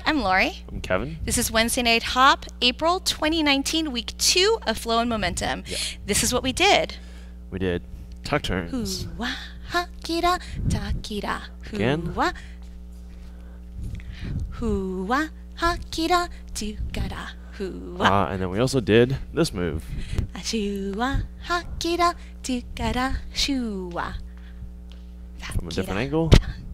I'm Lori. I'm Kevin. This is Wednesday Night Hop, April 2019, week 2 of Flow and Momentum. Yeah. This is what we did. We did tuck turns. Hoo-wah, ha-kira, ta-kira. Again. Hoo-wah. Hoo-wah, ha-kira, tu-kara. Hoo-wah. And then we also did this move. Shoo-wah, ha-kira, tu-kara, shoo-wah. From a different angle.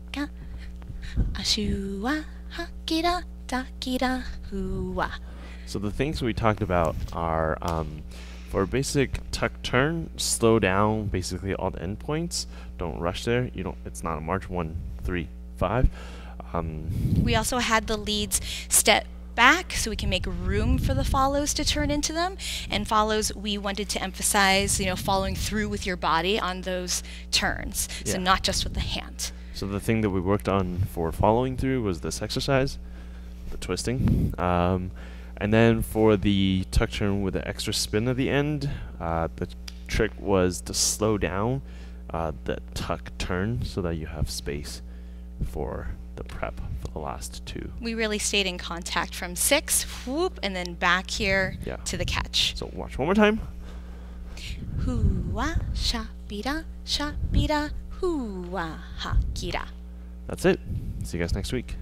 Shoo-wah, ha-kira, ta-kira, hoo-wah. So the things we talked about are for a basic tuck turn, slow down basically all the endpoints. Don't rush there. It's not a march 1, 3, 5. We also had the leads step back so we can make room for the follows to turn into them. And follows, we wanted to emphasize, following through with your body on those turns. So Yeah. not just with the hand. So the thing that we worked on for following through was this exercise, the twisting. And then for the tuck turn with the extra spin at the end, the trick was to slow down the tuck turn so that you have space for the prep for the last two. We really stayed in contact from 6, whoop, and then back here to the catch. So watch one more time. Hoo-wah, sha-bira, hoo-wah, ha-kira. That's it. See you guys next week.